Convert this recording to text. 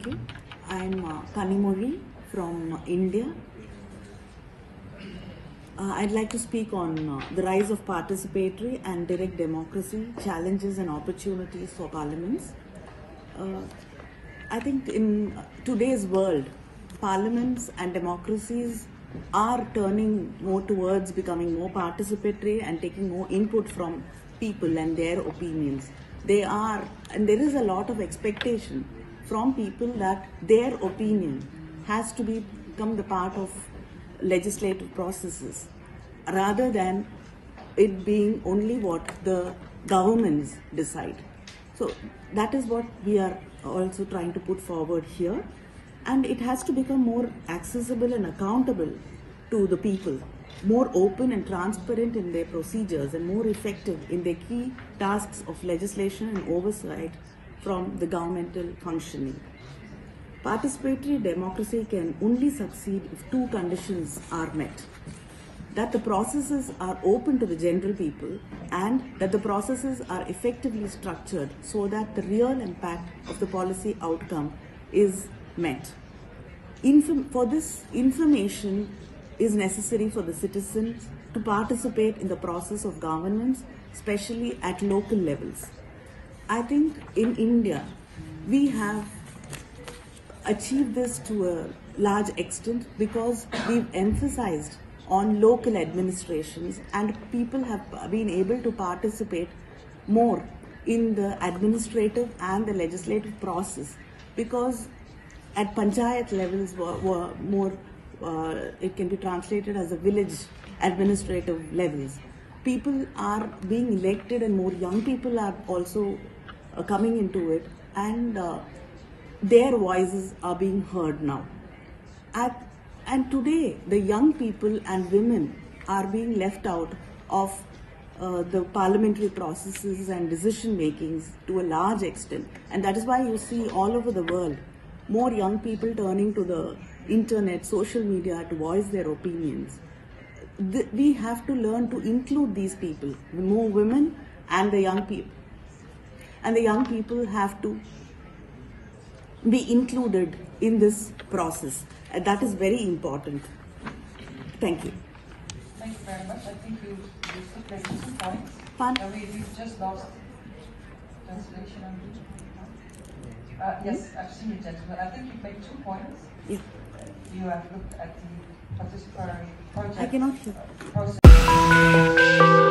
Thank you. I'm Kanimozhi from India. I'd like to speak on the rise of participatory and direct democracy, challenges and opportunities for parliaments. I think in today's world, parliaments and democracies are turning more towards becoming more participatory and taking more input from people and their opinions. And there is a lot of expectation from people that their opinion has to become the part of legislative processes rather than it being only what the governments decide. So that is what we are also trying to put forward here, and it has to become more accessible and accountable to the people, more open and transparent in their procedures, and more effective in their key tasks of legislation and oversight from the governmental functioning. Participatory democracy can only succeed if two conditions are met: that the processes are open to the general people and that the processes are effectively structured so that the real impact of the policy outcome is met. For this, information is necessary for the citizens to participate in the process of governance, especially at local levels. I think in India, we have achieved this to a large extent because we've emphasized on local administrations, and people have been able to participate more in the administrative and the legislative process, because at panchayat levels were more, it can be translated as a village administrative levels. People are being elected and more young people are also coming into it, and their voices are being heard now. And today, the young people and women are being left out of the parliamentary processes and decision makings to a large extent. And that is why you see all over the world more young people turning to the internet, social media to voice their opinions. We have to learn to include these people, more women and the young people. And the young people have to be included in this process. And that is very important. Thank you. Thank you very much. I think you took like 2 points. We've just lost translation on yes, I've seen you, gentlemen. I think you made 2 points. Yeah. You have looked at the participatory project. I cannot hear.